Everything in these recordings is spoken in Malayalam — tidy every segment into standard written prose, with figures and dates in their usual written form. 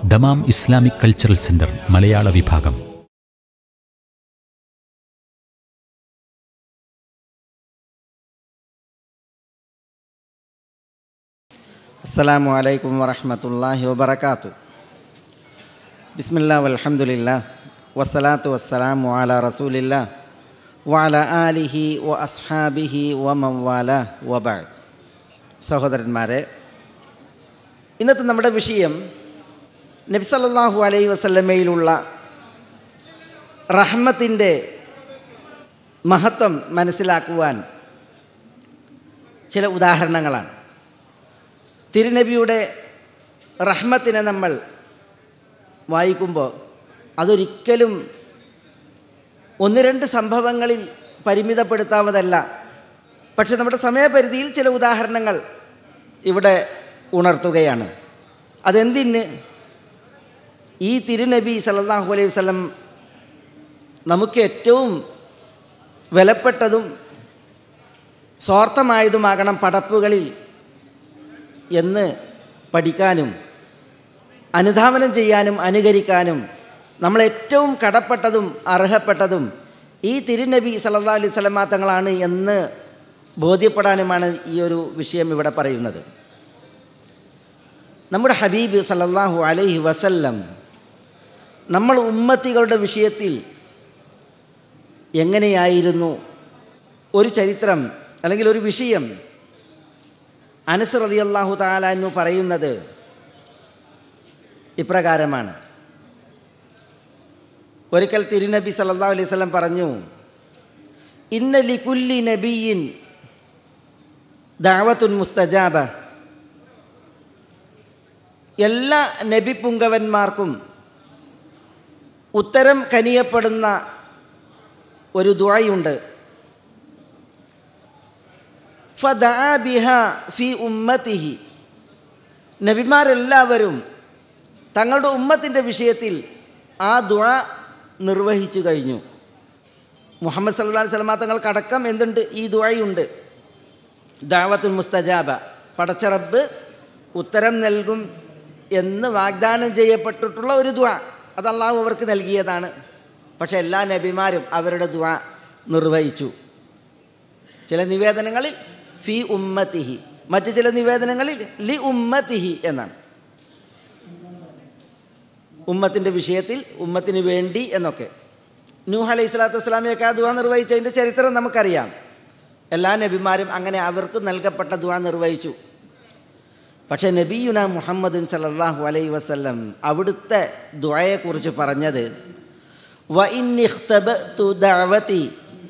ദമാം ഇസ്ലാമിക് കൾച്ചറൽ സെന്റർ മലയാള വിഭാഗം. അസ്സലാമു അലൈക്കും വറഹ്മത്തുള്ളാഹി വബറകാതുഹു. ബിസ്മില്ലാഹി വൽഹംദുലില്ലാഹ് വസ്സലാത്തു വസ്സലാമു അലാ റസൂലില്ലാഹ് വഅലാ ആലിഹി വഅസ്ഹാബിഹി വമൻ വാലാഹ് വബഅദ്. സഹോദരന്മാരെ, ഇന്നത്തെ നമ്മുടെ വിഷയം നബി സല്ലല്ലാഹു അലൈഹി വസല്ലമയിലുള്ള റഹ്മത്തിൻ്റെ മഹത്വം മനസ്സിലാക്കുവാൻ ചില ഉദാഹരണങ്ങളാണ്. തിരുനബിയുടെ റഹ്മത്തിനെ നമ്മൾ വായിക്കുമ്പോൾ അതൊരിക്കലും ഒന്ന് രണ്ട് സംഭവങ്ങളിൽ പരിമിതപ്പെടുത്താവതല്ല. പക്ഷെ നമ്മുടെ സമയപരിധിയിൽ ചില ഉദാഹരണങ്ങൾ ഇവിടെ ഉണർത്തുകയാണ്. അതെന്തിന്? ഈ തിരുനബി സല്ലല്ലാഹു അലൈഹി വസല്ലം നമുക്ക് ഏറ്റവും വിലപ്പെട്ടതും സ്വാർത്ഥമായതുമാകണം പടപ്പുകളിൽ എന്ന് പഠിക്കാനും അനുധാവനം ചെയ്യാനും അനുകരിക്കാനും നമ്മളേറ്റവും കടപ്പെട്ടതും അർഹപ്പെട്ടതും ഈ തിരുനബി സല്ലല്ലാഹു അലൈഹി വസല്ലമ തങ്ങളാണ് എന്ന് ബോധ്യപ്പെടാനുമാണ് ഈ ഒരു വിഷയം ഇവിടെ പറയുന്നത്. നമ്മുടെ ഹബീബ് സല്ലല്ലാഹു അലൈഹി വസല്ലം നമ്മൾ ഉമ്മത്തികളുടെ വിഷയത്തിൽ എങ്ങനെയായിരുന്നു? ഒരു ചരിത്രം അല്ലെങ്കിൽ ഒരു വിഷയം അനസ് റളിയല്ലാഹു തആല അൻഹു പറയുന്നത് ഇപ്രകാരമാണ്. ഒരിക്കൽ തിരുനബി സല്ലല്ലാഹു അലൈഹി വസല്ലം പറഞ്ഞു, ഇന്ന ലികുല്ലി നബിയിൻ ദഅവത്തുൻ മുസ്തജാബ. എല്ലാ നബി പുങ്കവന്മാർക്കും ഉത്തരം കനിയപ്പെടുന്ന ഒരു ദുആയുണ്ട്. ഫദഅ ബിഹാ ഫി ഉമ്മത്തിഹി. നബിമാരെല്ലാവരും തങ്ങളുടെ ഉമ്മത്തിൻ്റെ വിഷയത്തിൽ ആ ദുആ നിർവഹിച്ചു കഴിഞ്ഞു. മുഹമ്മദ് സല്ലല്ലാഹു അലൈഹി വസല്ലം തങ്ങൾക്കടക്കം എന്തുണ്ട്? ഈ ദുആയുണ്ട്. ദഅവത്തുൽ മുസ്തജാബ, പടച്ച റബ്ബ് ഉത്തരം നൽകും എന്ന് വാഗ്ദാനം ചെയ്യപ്പെട്ടിട്ടുള്ള ഒരു ദുആ. അത് അള്ളാഹു അവർക്ക് നൽകിയതാണ്. പക്ഷേ എല്ലാ നബിമാരും അവരുടെ ദുആ നിർവഹിച്ചു. ചില നിവേദനങ്ങളിൽ ഫി ഉമ്മത്തിഹി, മറ്റു ചില നിവേദനങ്ങളിൽ ലി ഉമ്മത്തിഹി എന്നാണ്. ഉമ്മത്തിൻ്റെ വിഷയത്തിൽ ഉമ്മത്തിന് വേണ്ടി എന്നൊക്കെ. നൂഹ് അലൈഹി സ്വലാത്തു വസ്സലാമിയൊക്കെ ആ ദുആ നിർവഹിച്ചതിൻ്റെ ചരിത്രം നമുക്കറിയാം. എല്ലാ നബിമാരും അങ്ങനെ അവർക്ക് നൽകപ്പെട്ട ദുആ നിർവഹിച്ചു. പക്ഷേ നബിയുന മുഹമ്മദുൻ സല്ലല്ലാഹു അലൈഹി വസല്ലം അവിടുത്തെ ദുആയെക്കുറിച്ച് പറഞ്ഞത് വ ഇന്നി ഇഖ്തബഅതു ദഅവതി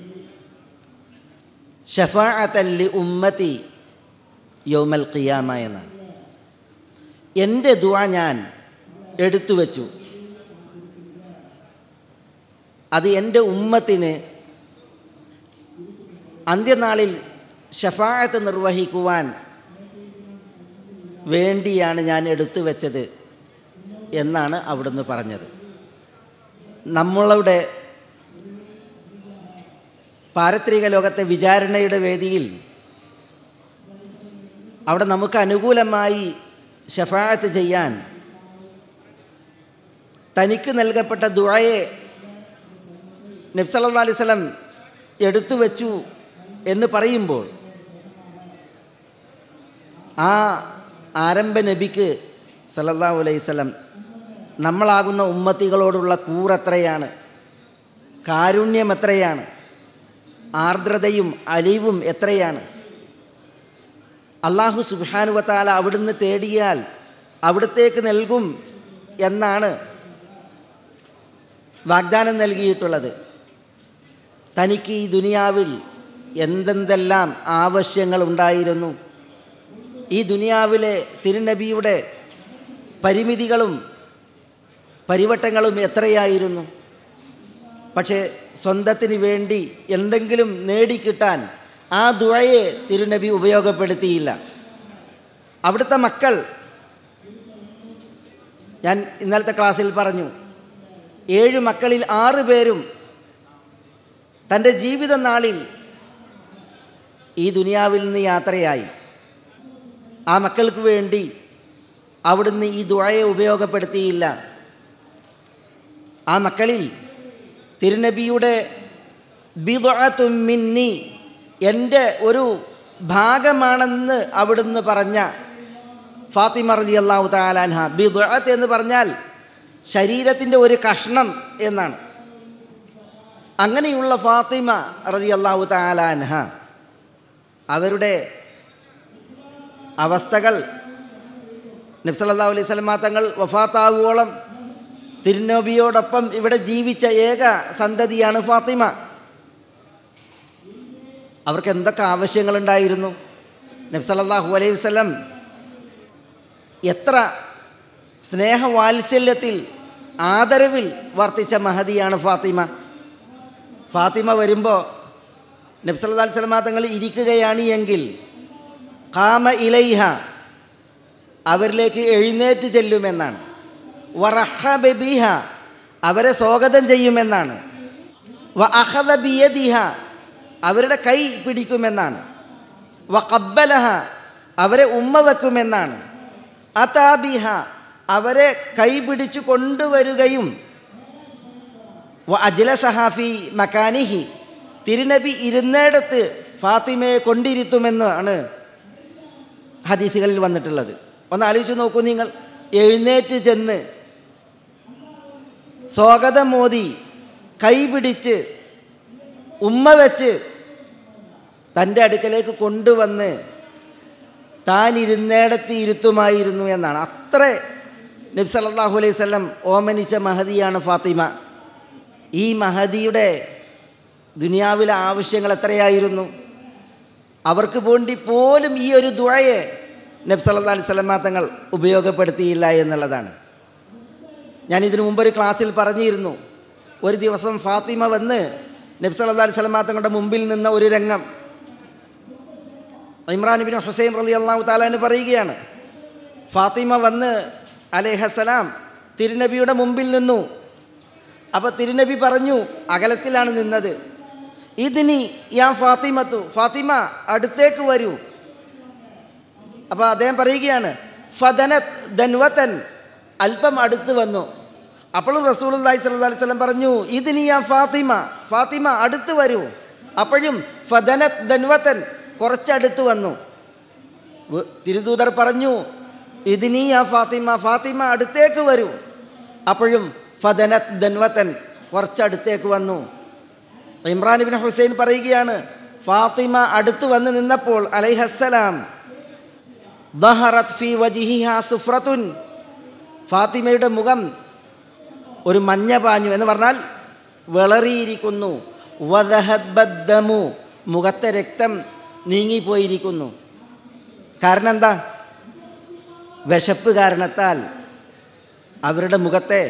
ശഫാഅതൻ ലി ഉമ്മതി യൗമൽ ഖിയാമ എന്നാണ്. എൻ്റെ ദുആ ഞാൻ എടുത്തു വച്ചു, അത് എൻ്റെ ഉമ്മത്തിന് അന്ത്യനാളിൽ ശഫാഅത്ത് നിർവഹിക്കുവാൻ വേണ്ടിയാണ് ഞാൻ എടുത്തു വച്ചത് എന്നാണ് അവിടുന്ന് പറഞ്ഞത്. നമ്മളുടെ പാരത്രിക ലോകത്തെ വിചാരണയുടെ വേദിയിൽ അവിടെ നമുക്ക് അനുകൂലമായി ശഫാഅത്ത് ചെയ്യാൻ തനിക്ക് നൽകപ്പെട്ട ദുആയെ നബി സല്ലല്ലാഹു അലൈഹി വസല്ലം എടുത്തു വച്ചു എന്ന് പറയുമ്പോൾ ആ ആരംഭ നബിക്ക് സല്ലല്ലാഹു അലൈഹി വസല്ലം നമ്മളാകുന്ന ഉമ്മത്തികളോടുള്ള കൂറെത്രയാണ്, കാരുണ്യം എത്രയാണ്, ആർദ്രതയും അലിവും എത്രയാണ്. അല്ലാഹു സുബ്ഹാനഹു വ തആല അവിടുന്ന് തേടിയാൽ അവിടത്തേക്ക് നൽകും എന്നാണ് വാഗ്ദാനം നൽകിയിട്ടുള്ളത്. തനിക്ക് ഈ ദുനിയാവിൽ എന്തെന്തെല്ലാം ആവശ്യങ്ങൾ ഉണ്ടായിരുന്നു, ഈ ദുനിയാവിലെ തിരുനബിയുടെ പരിമിതികളും പരിവട്ടങ്ങളും എത്രയായിരുന്നു. പക്ഷേ സ്വന്തത്തിന് വേണ്ടി എന്തെങ്കിലും നേടിക്കിട്ടാൻ ആ ദുആയെ തിരുനബി ഉപയോഗപ്പെടുത്തിയില്ല. അവിടുത്തെ മക്കൾ, ഞാൻ ഇന്നലത്തെ ക്ലാസ്സിൽ പറഞ്ഞു, 7 മക്കളിൽ 6 പേരും തൻ്റെ ജീവിത നാളിൽ ഈ ദുനിയാവിൽ നിന്ന് യാത്രയായി. ആ മക്കൾക്ക് വേണ്ടി അവിടുന്ന് ഈ ദുആയെ ഉപയോഗപ്പെടുത്തിയില്ല. ആ മക്കളിൽ തിരുനബിയുടെ ബിദ്അത്തും മിന്നി, എൻ്റെ ഒരു ഭാഗമാണെന്ന് അവിടുന്ന് പറഞ്ഞ ഫാത്തിമ റളിയല്ലാഹു തആല അൻഹ. ബിദ്അത്ത് എന്ന് പറഞ്ഞാൽ ശരീരത്തിൻ്റെ ഒരു കഷ്ണം എന്നാണ്. അങ്ങനെയുള്ള ഫാത്തിമ റളിയല്ലാഹു തആല അൻഹ അവരുടെ അവസ്ഥകൾ നബി സല്ലല്ലാഹു അലൈഹി വസല്ലം തങ്ങൾ വഫാത്താവുവോളം തിരുനബിയോടൊപ്പം ഇവിടെ ജീവിച്ച ഏക സന്തതിയാണ് ഫാത്തിമ. അവർക്ക് എന്തൊക്കെ ആവശ്യങ്ങളുണ്ടായിരുന്നു? നബി സല്ലല്ലാഹു അലൈഹി വസല്ലം എത്ര സ്നേഹവാത്സല്യത്തിൽ ആദരവിൽ വർത്തിച്ച മഹതിയാണ് ഫാത്തിമ. ഫാത്തിമ വരുമ്പോൾ നബി സല്ലല്ലാഹു അലൈഹി വസല്ലം തങ്ങൾ ഇരിക്കുകയാണ് എങ്കിൽ ഖാമ ഇലൈഹ, അവരിലേക്ക് എഴുന്നേറ്റ് ചെല്ലുമെന്നാണ്. വറഹബ ബിഹ, അവരെ സ്വാഗതം ചെയ്യുമെന്നാണ്. വ അഖദ ബിയദിഹ, അവരുടെ കൈ പിടിക്കുമെന്നാണ്. വ ഖബ്ബലഹ, അവരെ ഉമ്മ വെക്കുമെന്നാണ്. അതാബിഹ, അവരെ കൈ പിടിച്ചു കൊണ്ടുവരികയും വ അജ്ലസഹ ഫീ മകാനിഹി, തിരുനബി ഇരുന്നിടത്ത് ഫാത്തിമയെ കൊണ്ടിരുത്തുമെന്നാണ് ഹദീസുകളിൽ വന്നിട്ടുള്ളത്. ഒന്ന് ആലോചിച്ച് നോക്കൂ നിങ്ങൾ. എഴുന്നേറ്റ് ചെന്ന് സ്വാഗതം മോദി കൈ പിടിച്ച് ഉമ്മ വെച്ച് തൻ്റെ അടുക്കലേക്ക് കൊണ്ടുവന്ന് താൻ ഇരുന്നിടത്ത് ഇരുത്തുമായിരുന്നു എന്നാണ്. അത്ര നബി സല്ലല്ലാഹു അലൈഹി വസല്ലം ഓമനിച്ച മഹദിയാണ് ഫാത്തിമ. ഈ മഹദിയുടെ ദുനിയാവിലെ ആവശ്യങ്ങൾ എത്രയായിരുന്നു? അവർക്ക് വേണ്ടി പോലും ഈ ഒരു ദുആയെ നബി സല്ലല്ലാഹു അലൈഹി വസല്ലം തങ്ങൾ ഉപയോഗപ്പെടുത്തിയില്ല എന്നുള്ളതാണ്. ഞാനിതിനു മുമ്പൊരു ക്ലാസ്സിൽ പറഞ്ഞിരുന്നു. ഒരു ദിവസം ഫാത്തിമ വന്ന് നബി സല്ലല്ലാഹു അലൈഹി വസല്ലം തങ്ങളുടെ മുമ്പിൽ നിന്ന ഒരു രംഗം ഇമ്രാൻ ഇബ്നു ഹുസൈൻ റളിയല്ലാഹു തആല അൻഹു പറയുകയാണ്. ഫാത്തിമ വന്ന് അലൈഹിസ്സലാം തിരുനബിയുടെ മുമ്പിൽ നിന്നു. അപ്പോൾ തിരുനബി പറഞ്ഞു, അകലത്തിലാണ് നിന്നത്, ഇതിനി യാ ഫാത്തിമത്തു, ഫാത്തിമ അടുത്തേക്ക് വരൂ. അപ്പോൾ അദ്ദേഹം പറയുകയാണ്, ഫദനത് ദൻവതൻ, അല്പം അടുത്ത് വന്നു. അപ്പോഴും റസൂലുള്ളാഹി സ്വല്ലല്ലാഹു അലൈഹി വസല്ലം പറഞ്ഞു, ഇതിനി യാ ഫാത്തിമ, ഫാത്തിമ അടുത്ത് വരൂ. അപ്പോഴും ഫദനത് ദൻവതൻ, കുറച്ചടുത്ത് വന്നു. തിരുദൂതർ പറഞ്ഞു, ഇതിനി യാ ഫാത്തിമ, ഫാത്തിമ അടുത്തേക്ക് വരൂ. അപ്പോഴും ഫദനത് ദൻവതൻ, കുറച്ചടുത്തേക്ക് വന്നു. ഇമ്രാൻ ഇബ്നു ഹുസൈൻ പറയുകയാണ്, ഫാത്തിമ അടുത്ത് വന്ന് നിന്നപ്പോൾ അലൈഹിസ്സലാം ദഹറത് ഫീ വജ്ഹിഹാ സുഫ്രത്തുൻ, ഫാത്തിമയുടെ മുഖം ഒരു മഞ്ഞ പാഞ്ഞു എന്ന് പറഞ്ഞാൽ വിളറിയിരിക്കുന്നു. വദഹബദ്ദമു, മുഖത്തെ രക്തം നീങ്ങിപ്പോയിരിക്കുന്നു. കാരണം എന്താ? വിശപ്പ് കാരണത്താൽ അവരുടെ മുഖത്തെ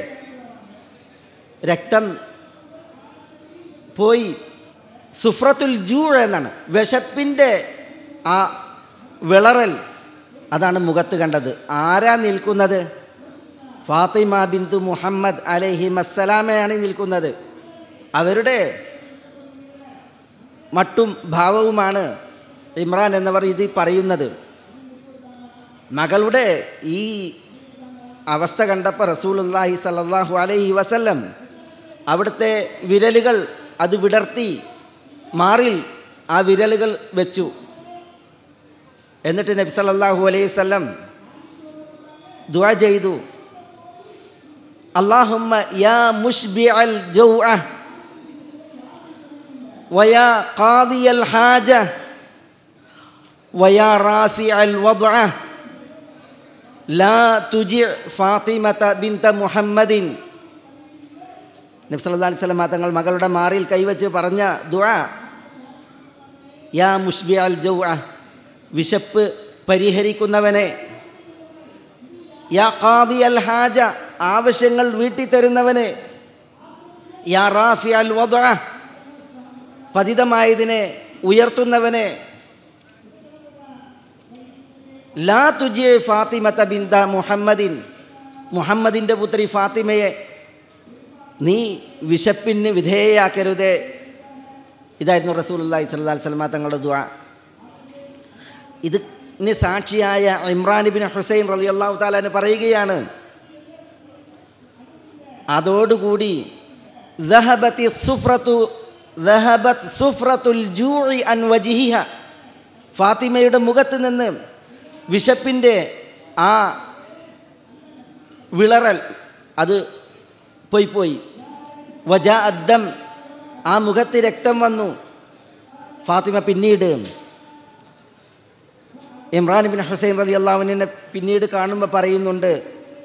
രക്തം പോയി. സുഫ്രത്തുൽ ജൂ എന്നാണ്, വിശപ്പിൻ്റെ ആ വിളറൽ, അതാണ് മുഖത്ത് കണ്ടത്. ആരാ നിൽക്കുന്നത്? ഫാത്തിമ ബിന്തു മുഹമ്മദ് അലൈഹിമസ്സലാമയാണ് നിൽക്കുന്നത്. അവരുടെ മട്ടും ഭാവവുമാണ് ഇമ്രാൻ എന്നവർ ഇത് പറയുന്നത്. മകളുടെ ഈ അവസ്ഥ കണ്ടപ്പോൾ റസൂലുള്ളാഹി സ്വല്ലല്ലാഹു അലൈഹി വസല്ലം അവിടുത്തെ വിരലുകൾ അത് വിടർത്തി മാറിൽ ആ വിരലുകൾ വെച്ചു. എന്നിട്ട് നബി സല്ലല്ലാഹു അലൈഹി വസല്ലം ദുആ ചെയ്തു, അല്ലാഹുമ്മ യാ മുശ്ബിഅൽ ജൗഅ വയാ ഖാദിയൽ ഹാജ വയാ റാഫിഅൽ വദ്അ ലാ തുജി ഫാത്തിമത ബിൻത മുഹമ്മദിൻ. നബി സല്ലല്ലാഹു അലൈഹി വസല്ലം തങ്ങൾ മകളുടെ മാറിൽ കൈവച്ച് പറഞ്ഞ ദുആ, യാ മുശ്ബിഅൽ ജൗഅ, വിശപ്പ് പരിഹരിക്കുന്നവനെ, യാ ഖാദിയൽ ഹാജ, ആവശ്യങ്ങൾ വീട്ടിത്തരുന്നവനെ, യാ റാഫിഅൽ വദ്അ, പതിതമായതിനെ ഉയർത്തുന്നവനെ, ലാ തുജി ഫാത്തിമത ബിൻത മുഹമ്മദിൻ, മുഹമ്മദിൻ്റെ പുത്രി ഫാത്തിമയെ നീ വിശപ്പിന് വിധേയയാക്കരുതേ. ഇതായിരുന്നു റസൂലുള്ളാഹി സ്വല്ലല്ലാഹു അലൈഹി വസല്ലം തങ്ങളുടെ ദുആ. ഇത് ന് സാക്ഷിയായ ഇമ്രാൻ ഇബ്നു ഹുസൈൻ റളിയല്ലാഹു തആല അൻഹു പറയുകയാണ്, അതോടുകൂടി ദഹബത് സുഫ്രത്തുൽ ജൂഇ അൻ വജ്ഹിഹ, ഫാത്തിമയുടെ മുഖത്ത് നിന്ന് വിശപ്പിൻ്റെ ആ വിളറൽ അത് പോയി. വജാ അദ്ദം, ആ മുഖത്ത് രക്തം വന്നു. ഫാത്തിമ പിന്നീട് ഇമ്രാൻ ഇബ്നു ഹുസൈൻ റളിയല്ലാഹു അൻഹുവിനെ പിന്നീട് കാണുമ്പോൾ പറയുന്നുണ്ട്,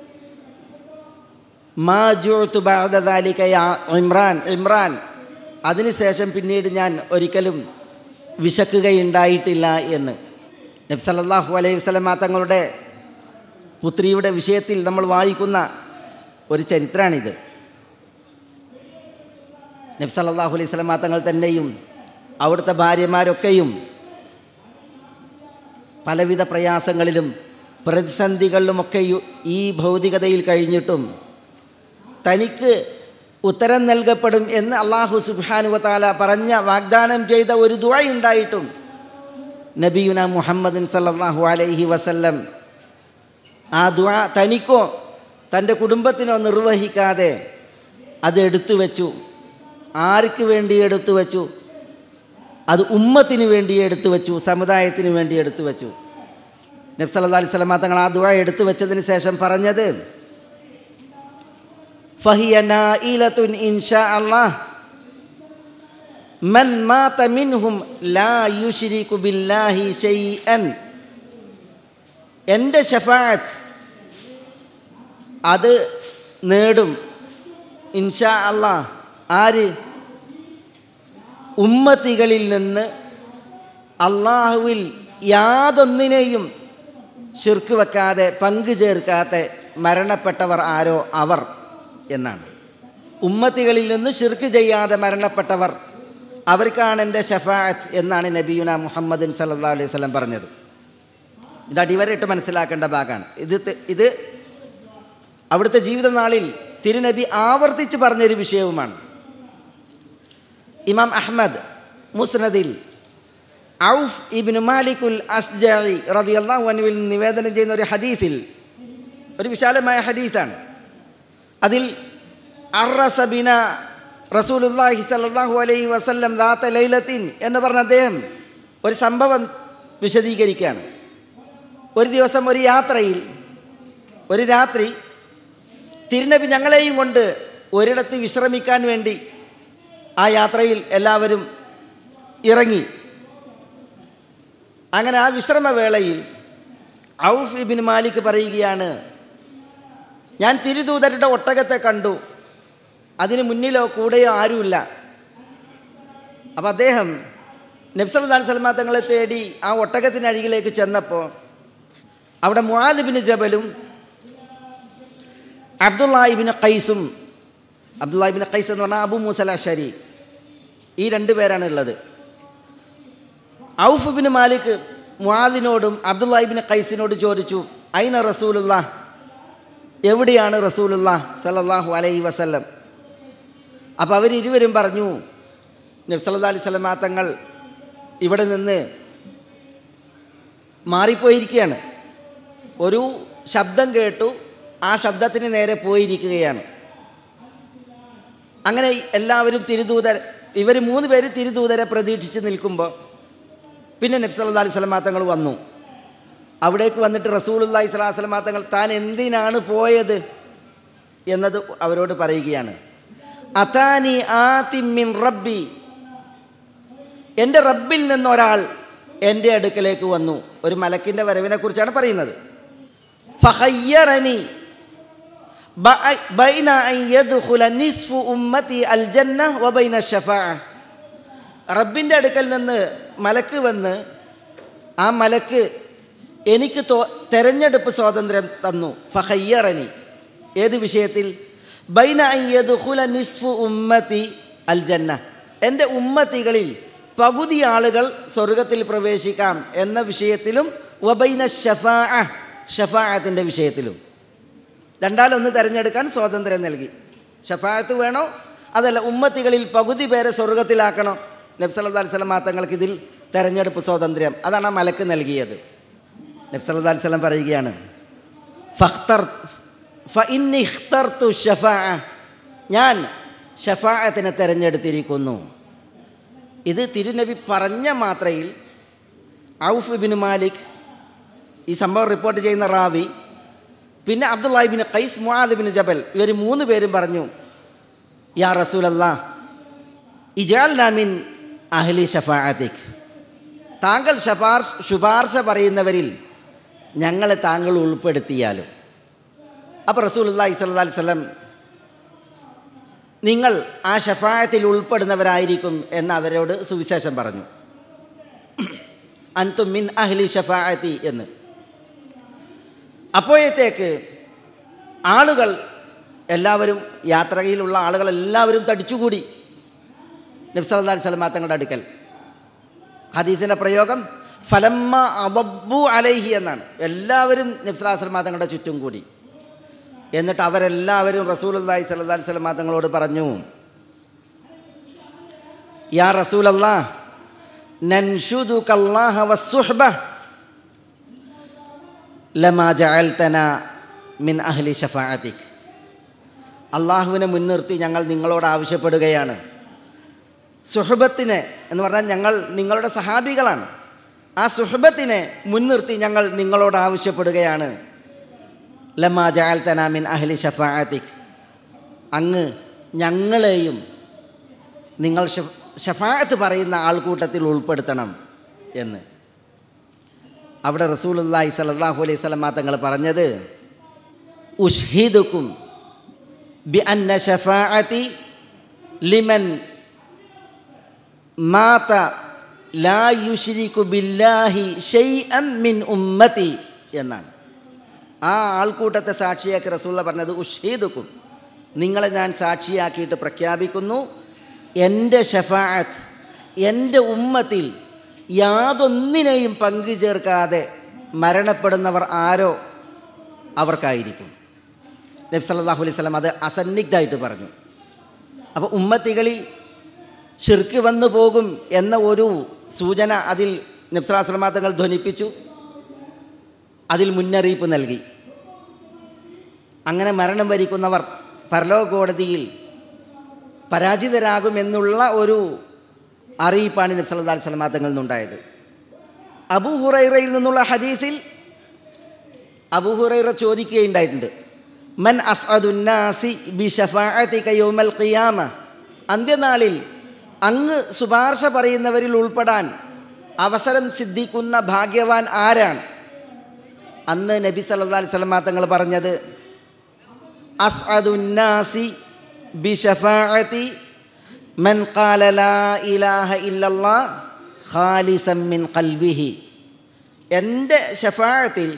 മാ ജുഅ്തു ബഅദ ദാലിക യാ ഇമ്രാൻ, അതിനുശേഷം പിന്നീട് ഞാൻ ഒരിക്കലും വിശക്കുകയുണ്ടായിട്ടില്ല എന്ന്. നബി സല്ലല്ലാഹു അലൈഹി വസല്ലം തങ്ങളുടെ പുത്രിയുടെ വിഷയത്തിൽ നമ്മൾ വായിക്കുന്ന ഒരു ചരിത്രമാണിത്. നബി സല്ലല്ലാഹു അലൈഹി വസല്ലം തങ്ങൾ തന്നെയും അവിടുത്തെ ഭാര്യമാരൊക്കെയും പലവിധ പ്രയാസങ്ങളിലും പ്രതിസന്ധികളിലുമൊക്കെ ഈ ഭൗതികതയിൽ കഴിഞ്ഞിട്ടും തനിക്ക് ഉത്തരം നൽകപ്പെടും എന്ന് അല്ലാഹു സുബ്ഹാനഹു വ തആല പറഞ്ഞ വാഗ്ദാനം ചെയ്ത ഒരു ദുആ ഉണ്ടായിട്ടും നബിയുന മുഹമ്മദ് സല്ലല്ലാഹു അലൈഹി വസല്ലം ആ ദുആ തനിക്കോ തൻ്റെ കുടുംബത്തിനോ നിർവഹിക്കാതെ അത് എടുത്തു വെച്ചു. ആർക്ക് വേണ്ടി എടുത്തു വെച്ചു? അത് ഉമ്മത്തിന് വേണ്ടി എടുത്തു വെച്ചു, സമുദായത്തിന് വേണ്ടി എടുത്തു വെച്ചു. നബി സല്ലല്ലാഹു അലൈഹി വസല്ലം തങ്ങൾ ആ ദുആ എടുത്തു വെച്ചതിന് ശേഷം പറഞ്ഞത്, ഫഹിയ നായിലത്തുൻ ഇൻഷാ അല്ലാഹ് മൻ മാത മിൻഹും ലാ യുശ്രികു ബില്ലാഹി ശൈഅൻ. എൻ്റെ ശഫാഅത്ത് അത് നേടും ഇൻഷാ അല്ലാഹ് ആര്? ഉമ്മത്തികളിൽ നിന്ന് അള്ളാഹുവിൽ യാതൊന്നിനെയും ശിർക്ക് വെക്കാതെ പങ്കു ചേർക്കാത്ത മരണപ്പെട്ടവർ ആരോ അവർ എന്നാണ്. ഉമ്മത്തികളിൽ നിന്ന് ശിർക്ക് ചെയ്യാതെ മരണപ്പെട്ടവർ, അവർക്കാണ് എൻ്റെ ശഫാഅത്ത് എന്നാണ് നബിയുന മുഹമ്മദ് സല്ലല്ലാഹു അലൈഹി വസല്ലം പറഞ്ഞത്. ഇത് അടിവരയിട്ട് മനസ്സിലാക്കേണ്ട ഭാഗമാണ്. ഇത് അവിടുത്തെ ജീവിതനാളിൽ തിരുനബി ആവർത്തിച്ച് പറഞ്ഞൊരു വിഷയവുമാണ്. ഇമാം അഹ്മദ് മുസ്നദിൽ ഔഫ് ഇബ്നു മാലിക്കുൽ അസ്ജഈ റളിയല്ലാഹു അൻഹുവിൽ നിവേദനം ചെയ്യുന്ന ഒരു ഹദീസിൽ, ഒരു വിശാലമായ ഹദീസാണ്, അതിൽ അർറസ ബിന റസൂലുള്ളാഹി സ്വല്ലല്ലാഹു അലൈഹി വസല്ലം ദാത ലൈലത്തിൻ എന്ന് പറഞ്ഞ അദ്ദേഹം ഒരു സംഭവം വിശദീകരിക്കുകയാണ്. ഒരു ദിവസം ഒരു യാത്രയിൽ ഒരു രാത്രി തിരുനബി ഞങ്ങളെയും കൊണ്ട് ഒരിടത്ത് വിശ്രമിക്കാൻ വേണ്ടി ആ യാത്രയിൽ എല്ലാവരും ഇറങ്ങി. അങ്ങനെ ആ വിശ്രമവേളയിൽ ഔഫ് ഇബ്നു മാലിക് പറയുകയാണ്, ഞാൻ തിരുദൂതരുടെ ഒട്ടകത്തെ കണ്ടു, അതിന് മുന്നിലോ കൂടെയോ ആരുമില്ല. അപ്പോൾ അദ്ദേഹം നബി സല്ലല്ലാഹു അലൈഹി വസല്ലം തങ്ങളെ തേടി ആ ഒട്ടകത്തിൻ്റെ അരികിലേക്ക് ചെന്നപ്പോൾ അവിടെ മുആദ് ഇബ്നു ജബലും അബ്ദുല്ലാഹി ഇബ്നു ഖൈസും, അബ്ദുല്ലാഹി ഇബ്നു ഖൈസ് എന്ന് പറഞ്ഞാൽ അബൂ മൂസ അശ്ശരി, ഈ രണ്ട് പേരാണ് ഉള്ളത്. ഔഫ് ഇബ്നു മാലിക് മുആദിനോടും അബ്ദുല്ലാഹി ഇബ്നു ഖൈസിനോട് ചോദിച്ചു, ഐന റസൂലുള്ളാഹ്, എവിടെയാണ് റസൂലുള്ളാഹ് സല്ലല്ലാഹു അലൈഹി വസല്ലം? അപ്പോൾ അവരിരുവരും പറഞ്ഞു, നബി സല്ലല്ലാഹു അലൈഹി വസല്ലം തങ്ങൾ ഇവിടെ നിന്ന് മാറിപ്പോയിരിക്കുകയാണ്. ഒരു ശബ്ദം കേട്ടു, ആ ശബ്ദത്തിന് നേരെ പോയിരിക്കുകയാണ്. അങ്ങനെ എല്ലാവരും ഇവർ 3 പേര് തിരുദൂതരെ പ്രതീക്ഷിച്ച് നിൽക്കുമ്പോൾ പിന്നെ നബി സല്ലല്ലാഹു അലൈഹി വസല്ലം തങ്ങൾ വന്നു. അവിടേക്ക് വന്നിട്ട് റസൂലുള്ളാഹി സ്വല്ലല്ലാഹു അലൈഹി വസല്ലം തങ്ങൾ താൻ എന്തിനാണ് പോയത് എന്നത് അവരോട് പറയുകയാണ്. അതാനി ആതി മിൻ റബ്ബി, എൻ്റെ റബ്ബിൽ നിന്നൊരാൾ എൻ്റെ അടുക്കലേക്ക് വന്നു. ഒരു മലക്കിൻ്റെ വരവിനെ കുറിച്ചാണ് പറയുന്നത്. ഫഖയ്യറനി ബൈന അൻ യദ്ഖുല നിസ്ഫു ഉമ്മതി അൽ ജന്ന വ ബൈന ശഫാഅ. റബ്ബിൻ്റെ അടുക്കൽ നിന്ന് മലക്ക് വന്ന് ആ മലക്ക് എനിക്ക് തെരഞ്ഞെടുപ്പ് സ്വാതന്ത്ര്യം തന്നു. ഫഖയ്യറനി, ഏത് വിഷയത്തിൽ? ബൈന അൻ യദ്ഖുല നിസ്ഫു ഉമ്മതി അൽ ജന്ന, എൻ്റെ ഉമ്മത്തികളിൽ പകുതി ആളുകൾ സ്വർഗത്തിൽ പ്രവേശിക്കാം എന്ന വിഷയത്തിലും വബൈന ഷഫാഅ, ഷഫാഅത്തിൻ്റെ വിഷയത്തിലും. രണ്ടാലൊന്ന് തിരഞ്ഞെടുക്കാൻ സ്വാതന്ത്ര്യം നൽകി. ഷഫാഅത്ത് വേണോ അതല്ല ഉമ്മത്തികളിൽ പകുതി പേരെ സ്വർഗത്തിലാക്കണോ? നബി സല്ലല്ലാഹു അലൈഹി വസല്ലം തങ്ങൾക്ക് ഇതിൽ തെരഞ്ഞെടുപ്പ് സ്വാതന്ത്ര്യം, അതാണ് ആ മലക്ക് നൽകിയത്. നബി സല്ലല്ലാഹു അലൈഹി വസല്ലം പറയുകയാണ്, ഫഇന്നി ഇഖ്തർതു ശഫാഅ, ഞാൻ ഷഫാഅത്തിനെ തിരഞ്ഞെടുത്തിരിക്കുന്നു. ഇത് തിരുനബി പറഞ്ഞ മാത്രയിൽ ഔഫ് ഇബ്നു മാലിക്, ഈ സംഭവം റിപ്പോർട്ട് ചെയ്യുന്ന റാവി, പിന്നെ അബ്ദുല്ലാഹ് ഇബ്നു ഖൈസ്, മുആദ് ഇബ്നു ജബൽ, ഇവർ 3 പേരും പറഞ്ഞു, യാ റസൂലല്ലാഹ് ഇജഅൽനാ മിൻ അഹ്ലി ശഫാഅതിക്, താങ്കൾ ശുപാർശ പറയുന്നവരിൽ ഞങ്ങളെ താങ്കൾ ഉൾപ്പെടുത്തിയാലും. അപ്പോൾ റസൂലുള്ളാഹി സ്വല്ലല്ലാഹു അലൈഹി വസല്ലം നിങ്ങൾ ആ ഷഫാഅത്തിൽ ഉൾപ്പെടുന്നവരായിരിക്കും എന്ന് അവരോട് സുവിശേഷം പറഞ്ഞു. അൻതും മിൻ അഹ്ലി ഷഫാഅതി എന്ന്. അപ്പോഴത്തേക്ക് ആളുകൾ എല്ലാവരും, യാത്രയിലുള്ള ആളുകളെല്ലാവരും തടിച്ചുകൂടി നബി സല്ലല്ലാഹു അലൈഹി വസല്ലം തങ്ങളുടെ അടുക്കൽ. ഹദീസിൻ്റെ പ്രയോഗം ഫലമ്മ അദബ്ബു അലൈഹി എന്നാണ്. എല്ലാവരും നബി സല്ലല്ലാഹു അലൈഹി വസല്ലം തങ്ങളുടെ ചുറ്റും കൂടി. എന്നിട്ട് അവരെല്ലാവരും റസൂലുള്ളാഹി സ്വല്ലല്ലാഹു അലൈഹി വസല്ലം തങ്ങളോട് പറഞ്ഞു, യാ റസൂലല്ലാഹ് നൻഷുദുകല്ലാഹ വസ്സുഹ്ബ ലമാ ജഅൽതനാ മിൻ അഹ്ലി ശഫാഅതിക്. അള്ളാഹുവിനെ മുൻനിർത്തി ഞങ്ങൾ നിങ്ങളോട് ആവശ്യപ്പെടുകയാണ്. സുഹബത്തിനെ എന്ന് പറഞ്ഞാൽ ഞങ്ങൾ നിങ്ങളുടെ സഹാബികളാണ്. ആ സുഹബത്തിനെ മുൻനിർത്തി ഞങ്ങൾ നിങ്ങളോട് ആവശ്യപ്പെടുകയാണ്. ലമാ ജഅൽതനാ മിൻ അഹ്ലി ശഫാഅതിക്, അങ്ങ് ഞങ്ങളെയും നിങ്ങൾ ഷഫാഅത്ത് പറയുന്ന ആൾക്കൂട്ടത്തിൽ ഉൾപ്പെടുത്തണം എന്ന്. അവിടെ റസൂലുള്ളാഹി സ്വല്ലല്ലാഹു അലൈഹി വസല്ലം തങ്ങൾ പറഞ്ഞത്, ഉഷ്ഹിദുക്കും ബി അന്ന ഷഫാഅതി ലിമൻ മാത ലാ യുശ്രികു ബില്ലാഹി ഷൈഅൻ മിൻ ഉമ്മതി എന്നാണ്. ആ ആൾക്കൂട്ടത്തെ സാക്ഷിയാക്കി റസൂലുള്ള പറഞ്ഞത്, ഉഷ്ഹിദുക്കും, നിങ്ങളെ ഞാൻ സാക്ഷിയാക്കിയിട്ട് പ്രഖ്യാപിക്കുന്നു, എൻ്റെ ഷഫാഅത്ത് എൻ്റെ ഉമ്മത്തിൽ യാതൊന്നിനെയും പങ്കു ചേർക്കാതെ മരണപ്പെടുന്നവർ ആരോ അവർക്കായിരിക്കും. നബി സല്ലല്ലാഹു അലൈഹി വസല്ലം അത് അസന്നിഗ്ധമായിട്ട് പറഞ്ഞു. അപ്പോൾ ഉമ്മത്തികളിൽ ശിർക്ക് വന്നു പോകും എന്ന ഒരു സൂചന അതിൽ നബി സല്ലല്ലാഹു അലൈഹി വസല്ലം തങ്ങൾ ധ്വനിപ്പിച്ചു, അതിൽ മുന്നറിയിപ്പ് നൽകി. അങ്ങനെ മരണം വരിക്കുന്നവർ പരലോക കോടതിയിൽ പരാജിതരാകുമെന്നുള്ള ഒരു അറിയിപ്പാണ് നബി സല്ലല്ലാഹു അലൈഹി വസല്ലം തങ്ങളിൽ നിന്നുണ്ടായത്. അബൂ ഹുറൈറയിൽ നിന്നുള്ള ഹദീസിൽ അബൂ ഹുറൈറ ചോദിക്കുകയുണ്ടായിട്ടുണ്ട്, മൻ അസ്അദുന്നാസി ബി ശഫാഅതിക യൗമൽ ഖിയാമ, അന്ത്യനാളിൽ അങ്ങ് ശുപാർശ പറയുന്നവരിൽ ഉൾപ്പെടാൻ അവസരം സിദ്ധിക്കുന്ന ഭാഗ്യവാൻ ആരാണ്? അന്ന് നബി സല്ലല്ലാഹു അലൈഹി വസല്ലം തങ്ങൾ പറഞ്ഞത്, അസ്അദുന്നാസി ബി ശഫാഅതി മൻ ഖാല ലാ ഇലാഹ ഇല്ലല്ലാഹ് ഖാലിസൻ മിൻ ഖൽബിഹി, എൻ്റെ ശഫാഅത്തിൽ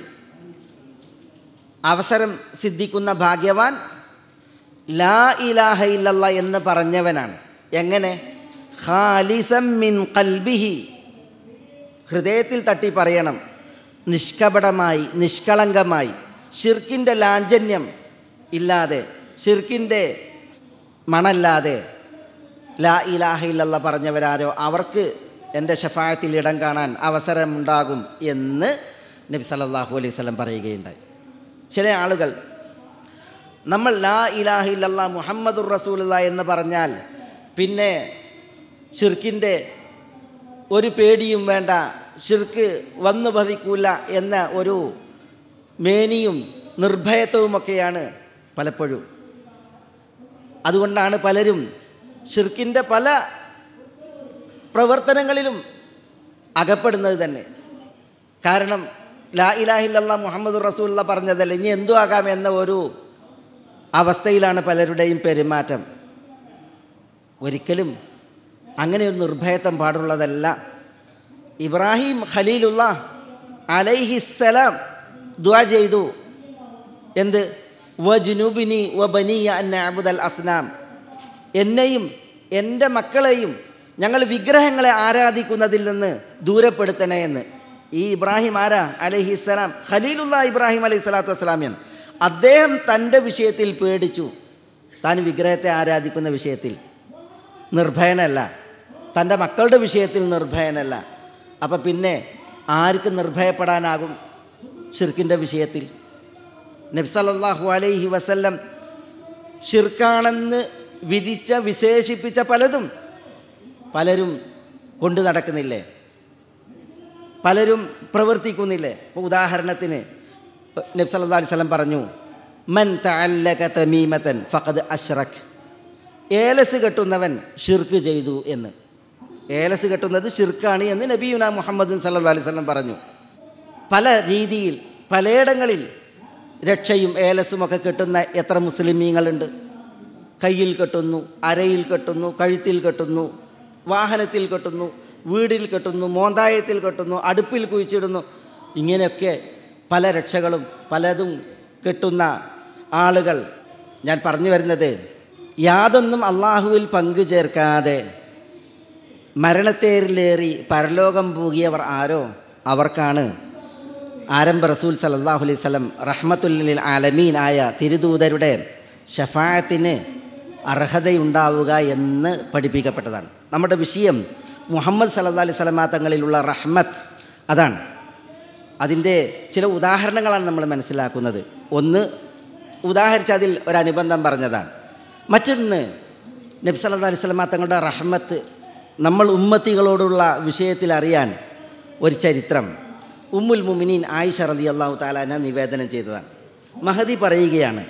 അവസരം സിദ്ധിക്കുന്ന ഭാഗ്യവാൻ ലാ ഇലാഹ ഇല്ലല്ലാഹ് എന്ന് പറഞ്ഞവനാണ്. എങ്ങനെ? ഖാലിസൻ മിൻ ഖൽബിഹി, ഹൃദയത്തിൽ തട്ടി പറയണം, നിഷ്കപടമായി, നിഷ്കളങ്കമായി, ശിർക്കിൻ്റെ ലാഞ്ചന്യം ഇല്ലാതെ, ശിർക്കിൻ്റെ മണല്ലാതെ ലാ ഇലാഹ ഇല്ലല്ലാഹ് പറഞ്ഞവരാരോ അവർക്ക് എൻ്റെ ശഫാഅത്തിൽ ഇടം കാണാൻ അവസരമുണ്ടാകും എന്ന് നബി സല്ലല്ലാഹു അലൈഹി വസല്ലം പറയുകയുണ്ടായി. ചില ആളുകൾ നമ്മൾ ലാ ഇലാഹ ഇല്ലല്ലാഹ് മുഹമ്മദുർ റസൂലുള്ളാഹി എന്ന് പറഞ്ഞാൽ പിന്നെ ഷിർക്കിൻ്റെ ഒരു പേടിയും വേണ്ട, ഷിർക്ക് വന്നു ഭവിക്കൂല എന്ന ഒരു മേനിയും നിർഭയത്വവുമൊക്കെയാണ് പലപ്പോഴും. അതുകൊണ്ടാണ് പലരും ഷിർക്കിൻ്റെ പല പ്രവർത്തനങ്ങളിലും അകപ്പെടുന്നത് തന്നെ. കാരണം ലാ ഇലാഹ ഇല്ലല്ലാഹ് മുഹമ്മദുർ റസൂലുള്ളാഹി പറഞ്ഞതല്ല, ഇനി എന്തു ആകാം എന്ന ഒരു അവസ്ഥയിലാണ് പലരുടെയും പെരുമാറ്റം. ഒരിക്കലും അങ്ങനെ ഒരു നിർഭയത്വം പാടുള്ളതല്ല. ഇബ്രാഹിം ഖലീലുല്ലാഹ് അലൈഹിസ്സലാം ദുആ ചെയ്തു, എന്ത്? വജ്നുബിനി വബനിയ അൻ നഅബുദൽ അസ്നാം, എന്നെയും എൻ്റെ മക്കളെയും ഞങ്ങൾ വിഗ്രഹങ്ങളെ ആരാധിക്കുന്നതിൽ നിന്ന് ദൂരപ്പെടുത്തണേ എന്ന്. ഈ ഇബ്രാഹിം ആരാ? അലൈഹിസ്സലാം, ഖലീലുല്ലാഹ് ഇബ്രാഹിം അലൈഹി സ്വലാത്തു വസ്സലാമിയാണ്. അദ്ദേഹം തൻ്റെ വിഷയത്തിൽ പേടിച്ചു, താൻ വിഗ്രഹത്തെ ആരാധിക്കുന്ന വിഷയത്തിൽ നിർഭയനല്ല, തൻ്റെ മക്കളുടെ വിഷയത്തിൽ നിർഭയനല്ല. അപ്പം പിന്നെ ആർക്ക് നിർഭയപ്പെടാനാകും? ഷിർക്കിൻ്റെ വിഷയത്തിൽ. നബി സല്ലല്ലാഹു അലൈഹി വസല്ലം ഷിർക്കാണെന്ന് വിധിച്ച വിശേഷിപ്പിച്ച പലരും കൊണ്ടു നടക്കുന്നില്ലേ, പലരും പ്രവർത്തിക്കുന്നില്ലേ? ഇപ്പോൾ ഉദാഹരണത്തിന് നബി സല്ലല്ലാഹു അലൈഹി വസല്ലം പറഞ്ഞു, മൻ തഅല്ലക തമീമതൻ ഫഖദ് അശ്റക്, ഏലസ് കെട്ടുന്നവൻ ഷിർക്ക് ചെയ്തു എന്ന്. ഏലസ് കെട്ടുന്നത് ഷിർക്കാണ് എന്ന് നബിയുനാ മുഹമ്മദ് സല്ലല്ലാഹു അലൈഹി വസല്ലം പറഞ്ഞു. പല രീതിയിൽ പലയിടങ്ങളിൽ രക്ഷയും ഏലസുമൊക്കെ കെട്ടുന്ന എത്ര മുസ്ലിമീങ്ങളുണ്ട്. കയ്യിൽ കെട്ടുന്നു, അരയിൽ കെട്ടുന്നു, കഴുത്തിൽ കെട്ടുന്നു, വാഹനത്തിൽ കെട്ടുന്നു, വീടിൽ കെട്ടുന്നു, മോന്തായത്തിൽ കെട്ടുന്നു, അടുപ്പിൽ കുഴിച്ചിടുന്നു. ഇങ്ങനെയൊക്കെ പല രക്ഷകളും പലതും കെട്ടുന്ന ആളുകൾ. ഞാൻ പറഞ്ഞു വരുന്നത്, യാതൊന്നും അള്ളാഹുവിൽ പങ്കു ചേർക്കാതെ മരണത്തേരിലേറി പരലോകം പൂകിയവർ ആരോ അവർക്കാണ് ആരംഭ റസൂൽ സല്ലല്ലാഹു അലൈഹി വസല്ലം റഹ്മത്തുൽ ലിൽ ആലമീൻ ആയ തിരുദൂതരുടെ ശഫാഅത്തിന് അർഹതയുണ്ടാവുക എന്ന് പഠിപ്പിക്കപ്പെട്ടതാണ്. നമ്മുടെ വിഷയം മുഹമ്മദ് സല്ലല്ലാഹു അലൈഹി വസല്ലം തങ്ങളിലുള്ള റഹ്മത്ത്, അതാണ്. അതിൻ്റെ ചില ഉദാഹരണങ്ങളാണ് നമ്മൾ മനസ്സിലാക്കുന്നത്. ഒന്ന് ഉദാഹരിച്ച് അതിൽ ഒരനുബന്ധം പറഞ്ഞതാണ്. മറ്റൊന്ന് നബി സല്ലല്ലാഹു അലൈഹി വസല്ലം തങ്ങളുടെ റഹ്മത്ത് നമ്മൾ ഉമ്മത്തികളോടുള്ള വിഷയത്തിൽ അറിയാൻ ഒരു ചരിത്രം ഉമ്മുൽ മുഅ്മിനീൻ ആയിഷ റളിയല്ലാഹു തആല അൻഹ നിവേദനം ചെയ്തതാണ്. മഹദി പറയുകയാണ്,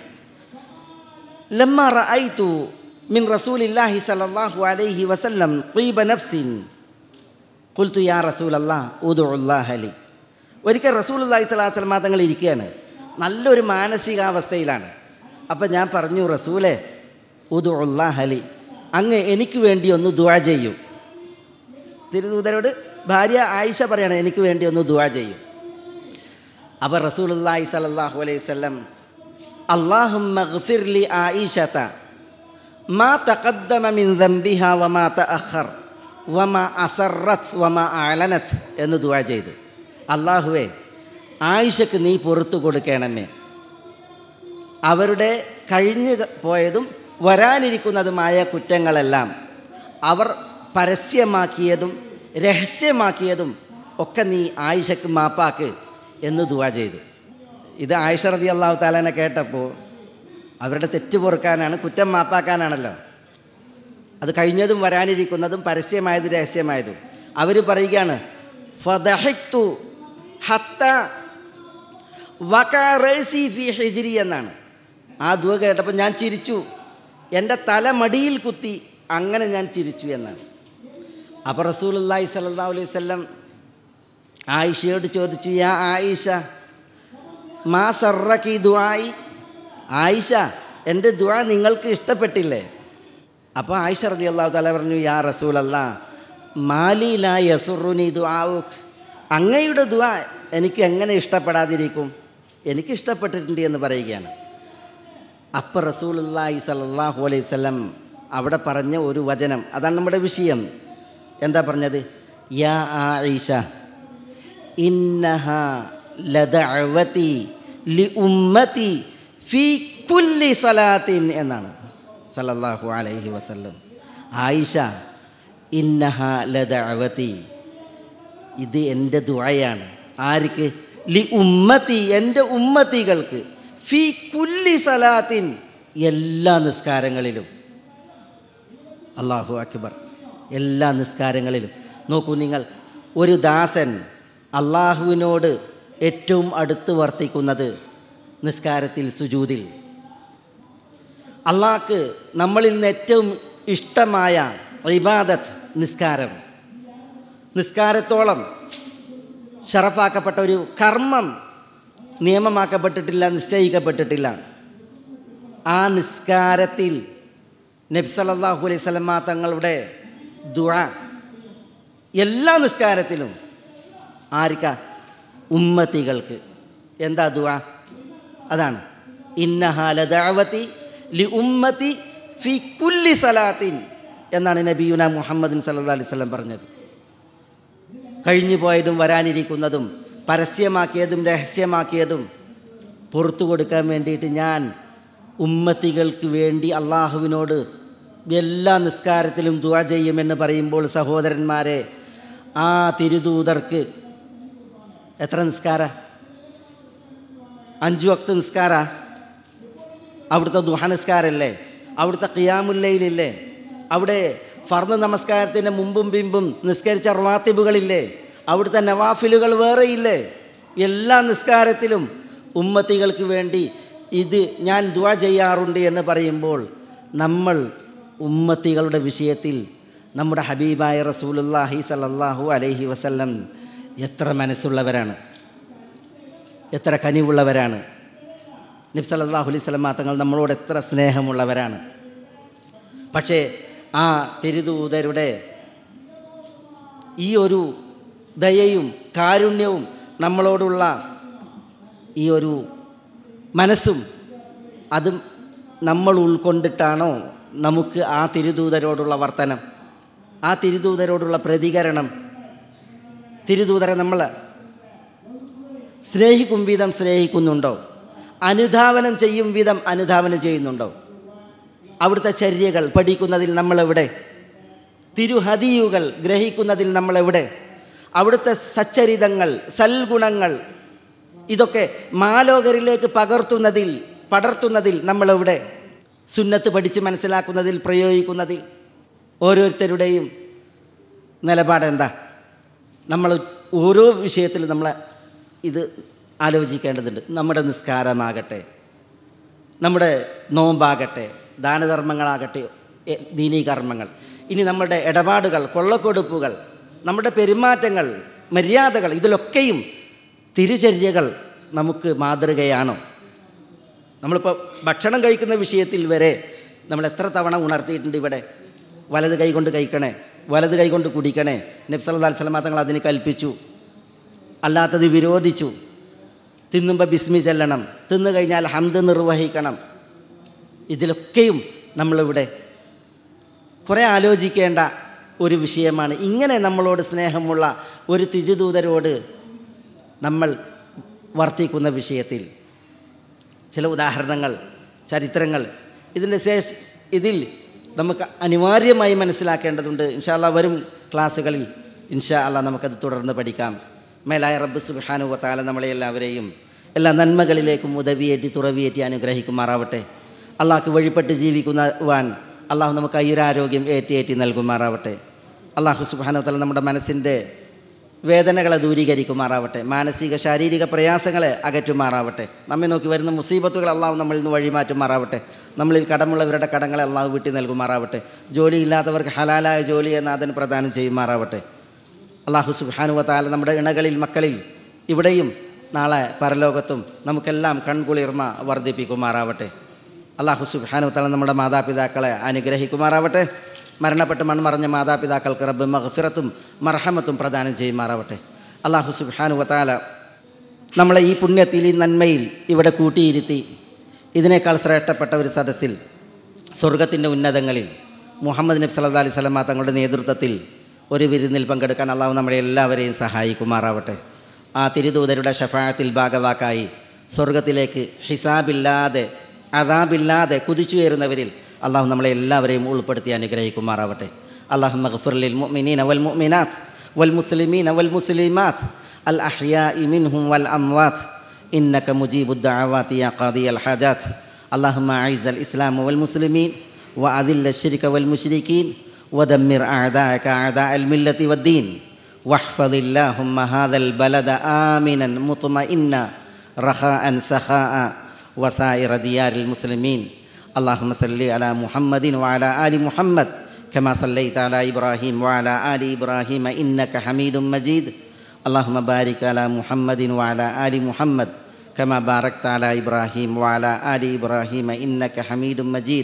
ലമ്മ റഅയ്തു മിൻ റസൂലില്ലാഹി സ്വല്ലല്ലാഹു അലൈഹി വസല്ലം ത്വീബ നഫ്സിൻ ഖുൽതു യാ റസൂലല്ലാഹ് ഉദ്ഉല്ലാഹ ലി. ഒരിക്കൽ റസൂലുള്ളാഹി സ്വല്ലല്ലാഹു അലൈഹി വസല്ലം തങ്ങൾ ഇരിക്കുകയാണ്, നല്ലൊരു മാനസികാവസ്ഥയിലാണ്. അപ്പം ഞാൻ പറഞ്ഞു, റസൂലേ ഉദ്ഉല്ലാഹ ലി, അങ്ങ് എനിക്ക് വേണ്ടി ഒന്ന് ദുആ ചെയ്യൂ. തിരുദൂതരോട് ഭാര്യ ആയിഷ പറയാണ്, എനിക്ക് വേണ്ടി ഒന്ന് ദുആ ചെയ്യും. അപ്പോൾ റസൂലുള്ളാഹി സ്വല്ലല്ലാഹു അലൈഹി വസല്ലം, അല്ലാഹുമ്മഗ്ഫിർ ലി ആയിഷത മാ തഖദ്ദമ മിൻ ദംബിഹാ വമാ തഅഖർ വമാ അസറത് വമാ അഅലനത് എന്ന് ദുആ ചെയ്തു. അല്ലാഹുവേ, ആയിഷക്ക് നീ പുറത്തു കൊടുക്കണമേ, അവരുടെ കഴിഞ്ഞു പോയതും വരാനിരിക്കുന്നതുമായ കുറ്റങ്ങളെല്ലാം അവർ പരസ്യമാക്കിയതും രഹസ്യമാക്കിയതും ഒക്കെ നീ ആയിഷക്ക് മാപ്പാക്ക് എന്ന് ദുആ ചെയ്തു. ഇത് ആയിഷ റളിയല്ലാഹു തആല കേട്ടപ്പോൾ അവരുടെ തെറ്റ് പൊറുക്കാനാണ്, കുറ്റം മാപ്പാക്കാനാണല്ലോ. അത് കഴിഞ്ഞതും വരാനിരിക്കുന്നതും പരസ്യമായതും രഹസ്യമായതും. അവർ പറയുകയാണ്, ഫദഹിക്തു ഹത്താ വഖഅ റഅസി ഫീ ഹിജ്രി എന്നാണ്. ആ ദുആ കേട്ടപ്പോൾ ഞാൻ ചിരിച്ചു, എൻ്റെ തല മടിയിൽ കുത്തി, അങ്ങനെ ഞാൻ ചിരിച്ചു എന്നാണ്. അപ്പോൾ റസൂലുള്ളാഹി സ്വല്ലല്ലാഹു അലൈഹി വസല്ലം ആയിഷയോട് ചോദിച്ചു, യാ ആയിഷ മാ സർറകി ദുആയി, ആയിഷ എൻ്റെ ദുആ നിങ്ങൾക്ക് ഇഷ്ടപ്പെട്ടില്ലേ? അപ്പോൾ ആയിഷ റളിയല്ലാഹു തആല പറഞ്ഞു, യാ റസൂലല്ലാഹ് മാലി ലാ യസുറുനി ദുആഉക്, അങ്ങയുടെ ദുആ എനിക്ക് എങ്ങനെ ഇഷ്ടപ്പെടാതിരിക്കും, എനിക്ക് ഇഷ്ടപ്പെട്ടിട്ടുണ്ട് എന്ന് പറയുകയാണ്. അപ്പോൾ റസൂലുള്ളാഹി സ്വല്ലല്ലാഹു അലൈഹി വസല്ലം അവിടെ പറഞ്ഞ ഒരു വചനം, അതാണ് നമ്മുടെ വിഷയം. എന്താ പറഞ്ഞത്? യാ ആയിഷ ഇന്നഹാ ലദഅവതി ലി ഉമ്മതി ഫീ കുല്ലി സലാത്തിൻ എന്നാണ് സല്ലല്ലാഹു അലൈഹി വസല്ലം. ആയിഷ ഇന്നഹാ ലദഅവതി, ഇത് എൻ്റെ ദുആയാണ്. ആർക്ക്? ലി ഉമ്മതി, എൻ്റെ ഉമ്മത്തികൾക്ക്. ഫീ കുല്ലി സലാത്തിൻ, എല്ലാ നിസ്കാരങ്ങളിലും. അല്ലാഹു അക്ബർ, എല്ലാ നിസ്കാരങ്ങളിലും. നോക്കൂ നിങ്ങൾ, ഒരു ദാസൻ അള്ളാഹുവിനോട് ഏറ്റവും അടുത്ത് വർത്തിക്കുന്നത് നിസ്കാരത്തിൽ, സുജൂദിൽ. അള്ളാഹ്ക്ക് നമ്മളിൽ നിന്ന് ഏറ്റവും ഇഷ്ടമായ ഇബാദത്ത് നിസ്കാരം. നിസ്കാരത്തോളം ഷറഫാക്കപ്പെട്ട ഒരു കർമ്മം നിയമമാക്കപ്പെട്ടിട്ടില്ല, നിശ്ചയിക്കപ്പെട്ടിട്ടില്ല. ആ നിസ്കാരത്തിൽ നബി സല്ലല്ലാഹു അലൈഹി വസല്ലം തങ്ങളുടെ ദുആ എല്ലാ നിസ്കാരത്തിലും ആർക്കാ? ഉമ്മത്തികൾക്ക്. എന്താ ദുആ? അതാണ് ഇന്നഹാ ലദഅവതി ലി ഉമ്മതി ഫീ കുല്ലി സലാത്തിൻ എന്നാണ് നബിയുനാ മുഹമ്മദ് സല്ലല്ലാഹു അലൈഹി വസല്ലം പറഞ്ഞത്. കഴിഞ്ഞു പോയതും വരാനിരിക്കുന്നതും പരസ്യമാക്കിയതും രഹസ്യമാക്കിയതും പുറത്തു കൊടുക്കാൻ വേണ്ടിയിട്ട് ഞാൻ ഉമ്മത്തികൾക്ക് വേണ്ടി അള്ളാഹുവിനോട് എല്ലാ നിസ്കാരത്തിലും ദുആ ചെയ്യുമെന്ന് പറയുമ്പോൾ സഹോദരന്മാരെ, ആ തിരുദൂതർക്ക് എത്ര നിസ്കാര? 5 വക്ത് നിസ്കാര, അവിടുത്തെ ദുഹ നിസ്കാരമല്ലേ, അവിടുത്തെ ഖിയാമുല്ലയിലില്ലേ, അവിടെ ഫർദ് നമസ്കാരത്തിൻ്റെ മുമ്പും പിമ്പും നിസ്കരിച്ച റവാത്തിബുകളില്ലേ, അവിടുത്തെ നവാഫിലുകൾ വേറെയില്ലേ. എല്ലാ നിസ്കാരത്തിലും ഉമ്മത്തികൾക്ക് വേണ്ടി ഇത് ഞാൻ ദുആ ചെയ്യാറുണ്ട് എന്ന് പറയുമ്പോൾ നമ്മൾ ഉമ്മത്തികളുടെ വിഷയത്തിൽ നമ്മുടെ ഹബീബായ റസൂലുള്ളാഹി സ്വല്ലല്ലാഹു അലൈഹി വസല്ലം എത്ര മനസ്സുള്ളവരാണ്, എത്ര കനിവുള്ളവരാണ്. നബി സല്ലല്ലാഹു അലൈഹി വസല്ലം തങ്ങൾ നമ്മളോട് എത്ര സ്നേഹമുള്ളവരാണ്. പക്ഷേ ആ തിരുദൂതരുടെ ഈ ഒരു ദയയും കാരുണ്യവും നമ്മളോടുള്ള ഈ ഒരു മനസ്സും അതും നമ്മൾ ഉൾക്കൊണ്ടിട്ടാണോ നമുക്ക് ആ തിരുദൂതരോടുള്ള വർത്തനം, ആ തിരുദൂതരോടുള്ള പ്രതികരണം, തിരുദൂതരെ നമ്മൾ സ്നേഹിക്കും വിധം സ്നേഹിക്കുന്നുണ്ടോ, അനുധാവനം ചെയ്യും വിധം അനുധാവനം ചെയ്യുന്നുണ്ടോ, അവിടുത്തെ ചര്യകൾ പഠിക്കുന്നതിൽ നമ്മളെവിടെ, തിരുഹദിയുകൾ ഗ്രഹിക്കുന്നതിൽ നമ്മളെവിടെ, അവിടുത്തെ സച്ചരിതങ്ങൾ സൽഗുണങ്ങൾ ഇതൊക്കെ മാലോകരിലേക്ക് പടർത്തുന്നതിൽ നമ്മളെവിടെ, സുന്നത്ത് പഠിച്ച് മനസ്സിലാക്കുന്നതിൽ പ്രയോഗിക്കുന്നതിൽ ഓരോരുത്തരുടെയും നിലപാടെന്താ? നമ്മൾ ഓരോ വിഷയത്തിലും നമ്മൾ ഇത് ആലോചിക്കേണ്ടതുണ്ട്. നമ്മുടെ നിസ്കാരമാകട്ടെ, നമ്മുടെ നോമ്പാകട്ടെ, ദാനധർമ്മങ്ങളാകട്ടെ, ദീനീ കർമ്മങ്ങൾ, ഇനി നമ്മുടെ ഇടപാടുകൾ, കൊള്ളക്കൊടുപ്പുകൾ, നമ്മുടെ പെരുമാറ്റങ്ങൾ, മര്യാദകൾ, ഇതിലൊക്കെയും തിരുചര്യകൾ നമുക്ക് മാതൃകയാണോ? നമ്മളിപ്പോൾ ഭക്ഷണം കഴിക്കുന്ന വിഷയത്തിൽ വരെ നമ്മൾ എത്ര തവണ ഉണർത്തിയിട്ടുണ്ട് ഇവിടെ, വലത് കൈ കൊണ്ട് കഴിക്കണേ, വലത് കൈ കൊണ്ട് കുടിക്കണേ. നബി സല്ലല്ലാഹു അലൈഹി വസല്ലം തങ്ങൾ അതിന് കൽപ്പിച്ചു, അല്ലാത്തത് വിരോധിച്ചു. തിന്നുമ്പോൾ ബിസ്മി ചൊല്ലണം, തിന്നു കഴിഞ്ഞാൽ ഹംദ് നിർവഹിക്കണം. ഇതിലൊക്കെയും നമ്മളിവിടെ കുറേ ആലോചിക്കേണ്ട ഒരു വിഷയമാണ്. ഇങ്ങനെ നമ്മളോട് സ്നേഹമുള്ള ഒരു തിരുദൂതരോട് നമ്മൾ വർത്തിക്കുന്ന വിഷയത്തിൽ ചില ഉദാഹരണങ്ങൾ, ചരിത്രങ്ങൾ ഇതിൽ നമുക്ക് അനിവാര്യമായി മനസ്സിലാക്കേണ്ടതുണ്ട്. ഇൻഷാ അല്ലാഹ് വരും ക്ലാസ്സുകളിൽ ഇൻഷാ അല്ലാഹ് നമുക്കത് തുടർന്ന് പഠിക്കാം. മേലായ റബ്ബ് സുബ്ഹാനഹു വ തആല നമ്മളെ എല്ലാവരെയും എല്ലാ നന്മകളിലേക്കും ഉദവിയേറ്റി തുറവിയേറ്റി അനുഗ്രഹിക്കുമാറാവട്ടെ. അള്ളാഹ്ക്ക് വഴിപ്പെട്ട് ജീവിക്കുവാൻ അള്ളാഹു നമുക്ക് ആയുരാരോഗ്യം ഏറ്റി നൽകുമാറാവട്ടെ. അള്ളാഹു സുബ്ഹാനഹു വ തആല നമ്മുടെ മനസ്സിൻ്റെ വേദനകളെ ദൂരീകരിക്കുമാറാവട്ടെ, മാനസിക ശാരീരിക പ്രയാസങ്ങളെ അകറ്റുമാറാവട്ടെ. നമ്മെ നോക്കി വരുന്ന മുസീബത്തുകൾ അള്ളാഹു നമ്മളിൽ നിന്ന് വഴിമാറ്റുമാറാവട്ടെ. നമ്മളിൽ കടമുള്ളവരുടെ കടങ്ങളെ അള്ളാഹു വീട്ടി നൽകുമാറാവട്ടെ. ജോലിയില്ലാത്തവർക്ക് ഹലാലായ ജോലിയെ നാഥൻ പ്രദാനം ചെയ്യുമാറാവട്ടെ. അള്ളാഹു സുബ്ഹാനഹു വ തആല നമ്മുടെ ഇണകളിൽ, മക്കളിൽ, ഇവിടെയും നാളെ പരലോകത്തും നമുക്കെല്ലാം കൺകുളിർമ വർദ്ധിപ്പിക്കുമാറാവട്ടെ. അള്ളാഹു സുബ്ഹാനഹു വ തആല നമ്മുടെ മാതാപിതാക്കളെ അനുഗ്രഹിക്കുമാറാവട്ടെ. മരണപ്പെട്ട് മൺമറഞ്ഞ മാതാപിതാക്കൾക്ക് റബ്ബ് മഗ്ഫിറത്തും മർഹമത്തും പ്രദാനം ചെയ്യുമാറാവട്ടെ. അള്ളാഹു സുബ്ഹാനഹു വ തആല നമ്മളെ ഈ പുണ്യത്തിൽ, ഈ നന്മയിൽ ഇവിടെ കൂട്ടിയിരുത്തി ഇതിനേക്കാൾ ശ്രേഷ്ഠപ്പെട്ട ഒരു സദസ്സിൽ, സ്വർഗത്തിൻ്റെ ഉന്നതങ്ങളിൽ മുഹമ്മദ് നബി സല്ലല്ലാഹു അലൈഹി വസല്ലം തങ്ങളുടെ നേതൃത്വത്തിൽ ഒരു വിരുന്നിൽ പങ്കെടുക്കാൻ അള്ളാഹു നമ്മളെ എല്ലാവരെയും സഹായിക്കുമാറാവട്ടെ. ആ തിരുദൂതരുടെ ശഫാഅത്തിൽ ഭാഗവാക്കായി സ്വർഗത്തിലേക്ക് ഹിസാബില്ലാതെ അദാബില്ലാതെ കുതിച്ചുയരുന്നവരിൽ അള്ളാഹു നമ്മളെ എല്ലാവരെയും ഉൾപ്പെടുത്തി അനുഗ്രഹിക്കുമാറാവട്ടെ. അല്ലാഹുമ്മ ഗ്ഫിർ ലിൽ മുഅ്മിനീന വൽ മുഅ്മിനാത്ത് വൽ മുസ്ലിമീന വൽ മുസ്ലിമാത്ത് അൽ അഹ്യാഇ മിൻഹും വൽ അംവാത്ത് ഇന്നക മുജീബുദ് ദഅവാതി യാ ഖാദിയൽ ഹാജാത്ത്. അല്ലാഹുമ്മ അഇസ്സൽ ഇസ്ലാമ വൽ മുസ്ലിമീൻ വഅദില്ല ശിർക വൽ മുശ്രികീൻ വദമ്മിർ അഅദാഅക അഅദാഅൽ മില്ലത്തി വദ്ദീൻ വഹ്ഫദില്ലാഹുമ്മ ഹാദൽ ബലദ ആമിനൻ മുത്മഇന്ന റഖാഅൻ സഖാഅ വസായിറ ദിയാരിൽ മുസ്ലിമീൻ. اللهم صل على محمد وعلى آل محمد كما صليت على إبراهيم وعلى آل إبراهيم إنك حميد مجيد. اللهم بارك على محمد وعلى آل محمد كما باركت على إبراهيم وعلى آل إبراهيم إنك حميد مجيد.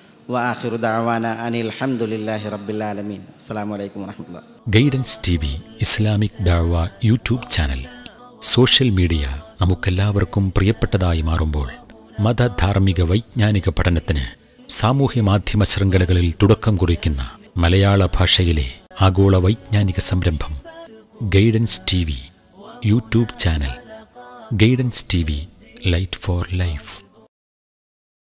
وآخر دعوانا أن الحمد لله رب العالمين. السلام عليكم ورحمة الله. ഗൈഡൻസ് TV ഇസ്ലാമിക് ദഅവ യൂട്യൂബ് ചാനൽ സോഷ്യൽ മീഡിയ നമുക്കെല്ലാവർക്കും പ്രിയപ്പെട്ടതായി മാറുമ്പോൾ മതധാർമ്മിക വൈജ്ഞാനിക പഠനത്തിന് സാമൂഹ്യ മാധ്യമ ശൃംഖലകളിൽ തുടക്കം കുറിക്കുന്ന മലയാള ഭാഷയിലെ ആഗോള വൈജ്ഞാനിക സംരംഭം guidance TV YouTube channel. Guidance TV, light for life.